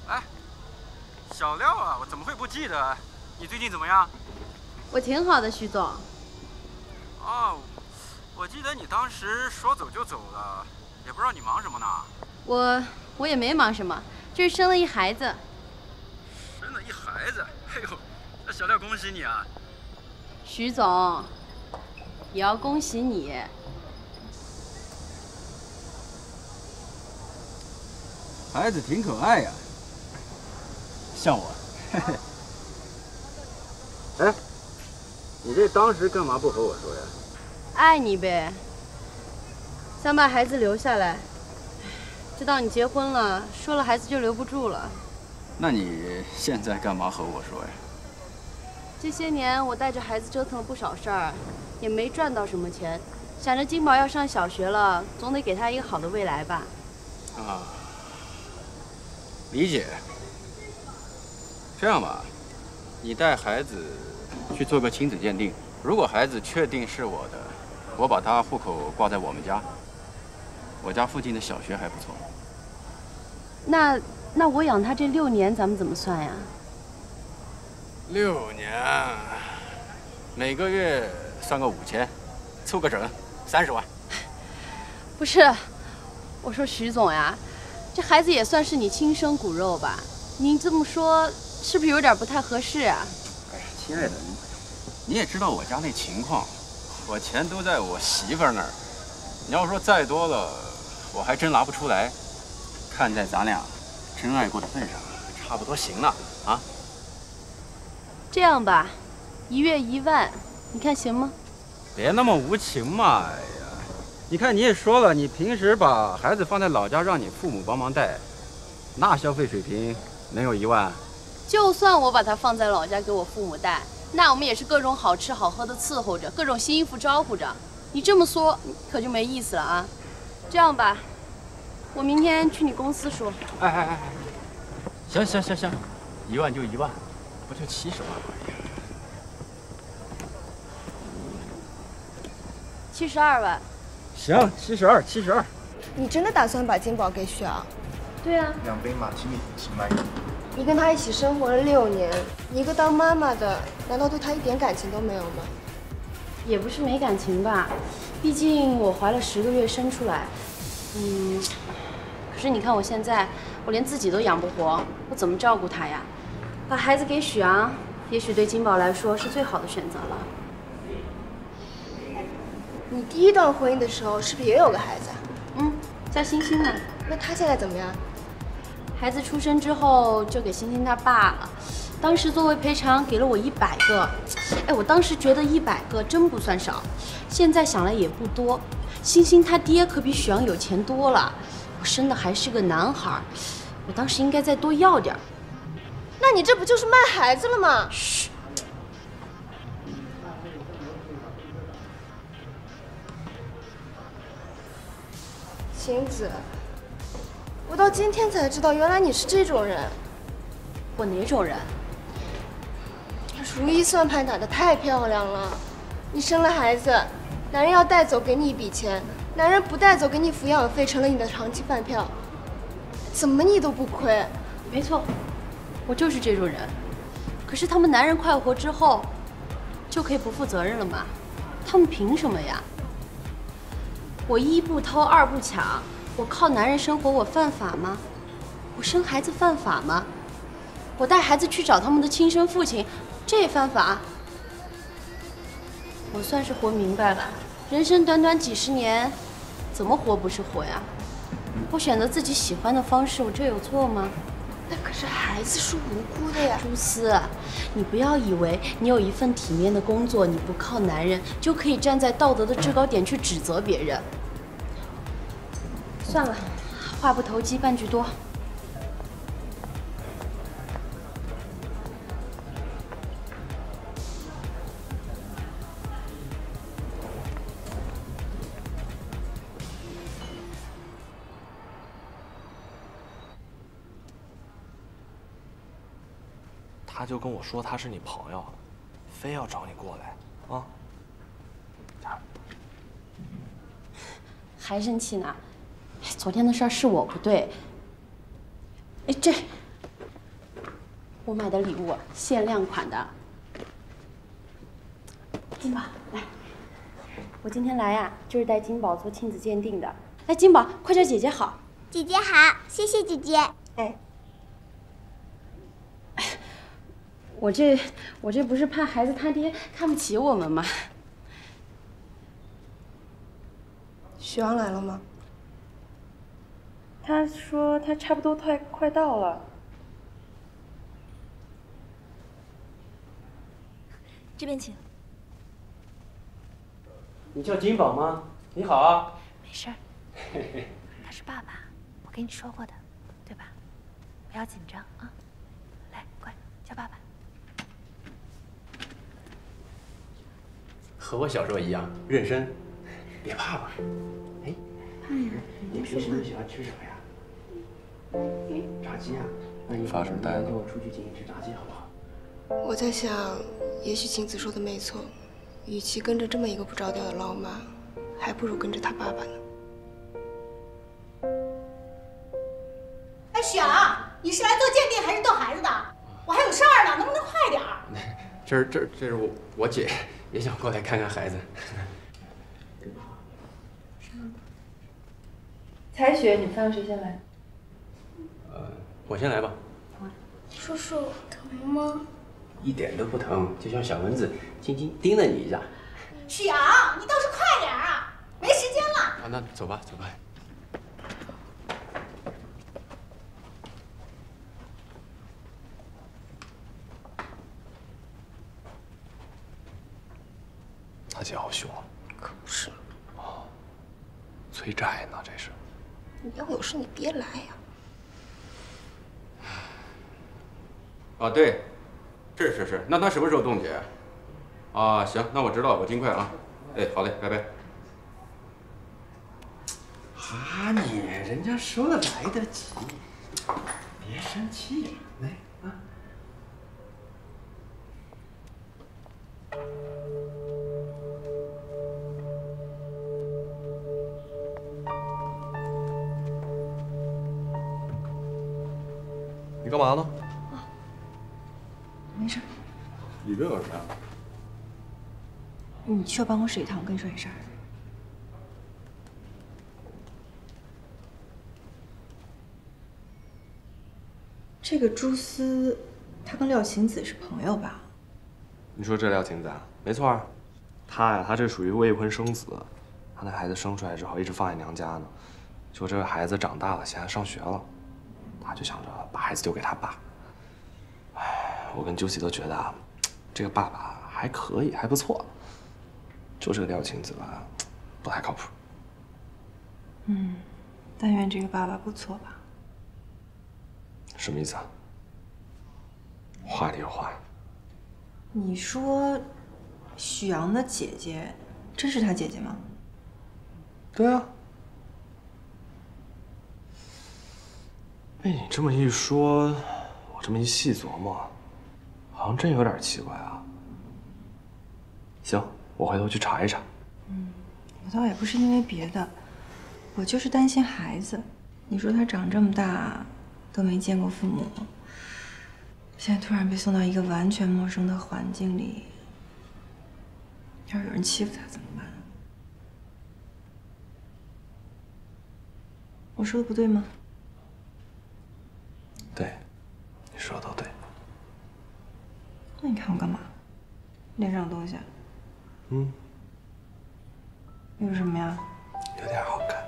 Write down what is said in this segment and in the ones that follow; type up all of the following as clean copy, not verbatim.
哎，小廖啊，我怎么会不记得？你最近怎么样？ 我挺好的，徐总。 哦，我记得你当时说走就走了，也不知道你忙什么呢。 我也没忙什么，就是生了一孩子。 生了一孩子，哎呦，那小廖恭喜你啊！ 徐总，也要恭喜你。 孩子挺可爱呀，像我。哎，你这当时干嘛不和我说呀？ 爱你呗，想把孩子留下来。知道你结婚了，说了孩子就留不住了。 那你现在干嘛和我说呀？ 这些年我带着孩子折腾了不少事儿，也没赚到什么钱。想着金宝要上小学了，总得给他一个好的未来吧。 啊，理解。这样吧，你带孩子去做个亲子鉴定，如果孩子确定是我的，我把他户口挂在我们家。我家附近的小学还不错。 那我养他这6年，咱们怎么算呀 6年，每个月算个5000，凑个整30万。 不是，我说徐总呀，这孩子也算是你亲生骨肉吧？您这么说，是不是有点不太合适啊？ 哎呀，亲爱的，你也知道我家那情况，我钱都在我媳妇儿那儿。你要说再多了，我还真拿不出来。看在咱俩真爱过的份上，差不多行了啊。 这样吧，1月1万，你看行吗？ 别那么无情嘛！哎呀，你看你也说了，你平时把孩子放在老家，让你父母帮忙带，那消费水平能有1万？ 就算我把他放在老家给我父母带，那我们也是各种好吃好喝的伺候着，各种新衣服招呼着。你这么说可就没意思了啊！这样吧，我明天去你公司说。 哎，行，1万就1万，不就70万吗 ？72万。 行，72。 你真的打算把金宝给许昂？ 对啊。 2杯马提尼，请慢用。 你跟他一起生活了6年，你一个当妈妈的，难道对他一点感情都没有吗？ 也不是没感情吧，毕竟我怀了10个月生出来。可是你看我现在，我连自己都养不活，我怎么照顾他呀？把孩子给许昂，也许对金宝来说是最好的选择了。 你第一段婚姻的时候是不是也有个孩子啊？ 叫星星呢。 那他现在怎么样？ 孩子出生之后就给星星他爸了，当时作为赔偿给了我100个。哎，我当时觉得100个真不算少，现在想来也不多。星星他爹可比许阳有钱多了，我生的还是个男孩，我当时应该再多要点。 那你这不就是卖孩子了吗？ 嘘。 晴子，我到今天才知道，原来你是这种人。 我哪种人？ 如意算盘打得太漂亮了。你生了孩子，男人要带走给你一笔钱，男人不带走给你抚养费，成了你的长期饭票，怎么你都不亏。 没错，我就是这种人。可是他们男人快活之后，就可以不负责任了吗？他们凭什么呀？我1不偷2不抢，我靠男人生活，我犯法吗？我生孩子犯法吗？我带孩子去找他们的亲生父亲，这也犯法？我算是活明白了，人生短短几十年，怎么活不是活呀？我选择自己喜欢的方式，我这有错吗？ 那可是孩子是无辜的呀。 朱思，你不要以为你有一份体面的工作，你不靠男人就可以站在道德的制高点去指责别人。算了，话不投机半句多。 他就跟我说他是你朋友，非要找你过来啊。 还生气呢？昨天的事儿是我不对。哎， 我买的礼物，限量款的。金宝，来，我今天来呀，就是带金宝做亲子鉴定的。来，金宝，快叫姐姐好。 姐姐好，谢谢姐姐。 哎，我这不是怕孩子他爹看不起我们吗？ 许阳来了吗？ 他说他差不多快到了。 这边请。 你叫金宝吗？你好啊。 没事儿，他是爸爸，我跟你说过的，对吧？不要紧张啊。来，乖，叫爸爸。 和我小时候一样认真，别怕嘛。哎， 怕呀？ 你平时都喜欢吃什么呀？炸鸡啊？那你发什么呆呢？ 跟我出去请你吃炸鸡好不好？ 我在想，也许晴子说的没错，与其跟着这么一个不着调的老妈，还不如跟着他爸爸呢。 哎，许阳，你是来做鉴定还是逗孩子的？我还有事儿呢，能不能快点儿？ 这是我姐也想过来看看孩子。 彩雪，你饭谁先来？ 我先来吧。 叔叔疼吗？ 一点都不疼，就像小蚊子轻轻叮了你一下。 许阳，你倒是快点儿啊，没时间了。 啊，那走吧，走吧。 他姐好凶啊！ 可不是， 催债呢，这是。 你要有事你别来呀。 啊，对，是，那他什么时候冻结？啊，行，那我知道了，我尽快啊。哎，好嘞，拜拜。哈你，人家说了来得及，别生气呀，来啊。 你干嘛呢？ 没事， 里边有什么呀？ 你去我办公室一趟，我跟你说件事儿。这个朱思，他跟廖晴子是朋友吧？ 你说这廖晴子啊？没错啊，他这属于未婚生子，他那孩子生出来之后一直放在娘家呢，结果这个孩子长大了，现在上学了，他就想着把孩子丢给他爸。哎，我跟Juicy都觉得啊，这个爸爸还可以，还不错，就这个廖晴子吧，不太靠谱。 但愿这个爸爸不错吧。 什么意思啊？话里有话。 你说，许阳的姐姐，真是他姐姐吗？ 对啊。被你这么一说，我这么一细琢磨，好像真有点奇怪啊。行，我回头去查一查。 我倒也不是因为别的，我就是担心孩子。你说他长这么大都没见过父母，现在突然被送到一个完全陌生的环境里，要是有人欺负他怎么办？我说的不对吗？ 对，你说的都对。 那你看我干嘛？脸上有东西啊？有什么呀？ 有点好看。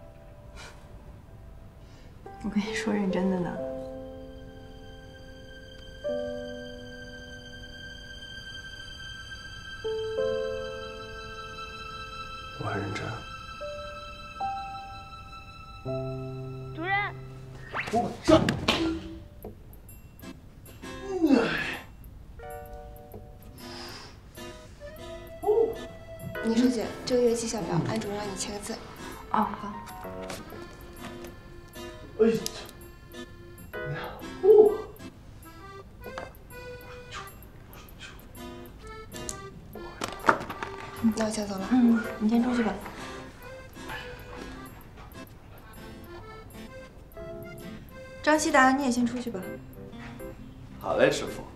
我跟你说认真的呢。 我很认真。 主任， 我这。 倪书记，这个月绩效表，安主任让你签个字。 哦，好。 哎呀！ 那我先走了。 你先出去吧。张希达，你也先出去吧。 好嘞，师傅。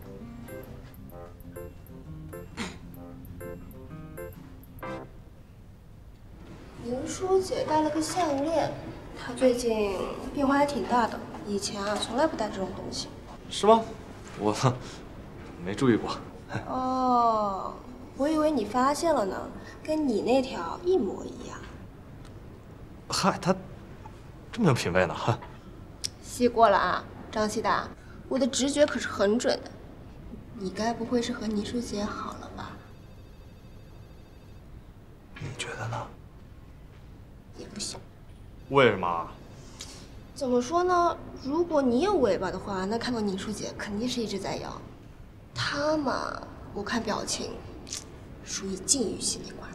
林书姐戴了个项链，她最近变化还挺大的，以前啊从来不戴这种东西。 是吗？我没注意过。 哦，我以为你发现了呢，跟你那条一模一样。 嗨，他这么有品位呢，哈。 细过了啊，张西达，我的直觉可是很准的。你该不会是和倪书姐好了吧？ 你觉得呢？ 也不行。 为什么？ 怎么说呢？如果你有尾巴的话，那看到倪书姐肯定是一直在摇。她嘛，我看表情，属于禁欲系那块。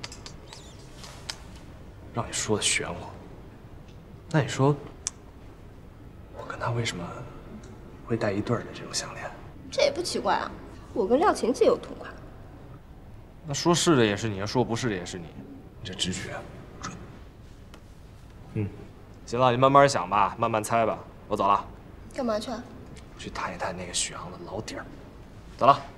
让你说的玄乎。那你说，我跟他为什么会戴一对儿的这种项链？ 这也不奇怪啊，我跟廖晴自有同款。 那说是的也是你，说不是的也是你，你这直觉准。行了，你慢慢想吧，慢慢猜吧。我走了。 干嘛去啊？ 去探一探那个许阳的老底儿。走了。